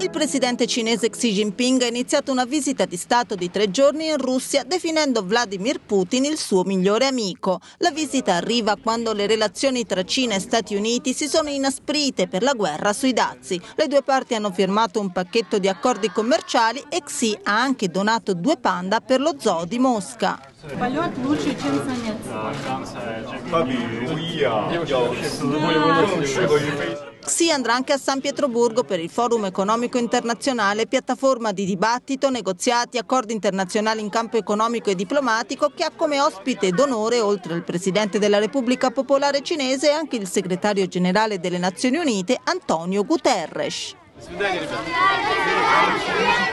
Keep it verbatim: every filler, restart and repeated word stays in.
Il presidente cinese Xi Jinping ha iniziato una visita di Stato di tre giorni in Russia, definendo Vladimir Putin il suo migliore amico. La visita arriva quando le relazioni tra Cina e Stati Uniti si sono inasprite per la guerra sui dazi. Le due parti hanno firmato un pacchetto di accordi commerciali e Xi ha anche donato due panda per lo zoo di Mosca. Xi andrà anche a San Pietroburgo per il Forum economico internazionale, piattaforma di dibattito, negoziati, accordi internazionali in campo economico e diplomatico, che ha come ospite d'onore, oltre al Presidente della Repubblica Popolare Cinese, anche il Segretario Generale delle Nazioni Unite Antonio Guterres.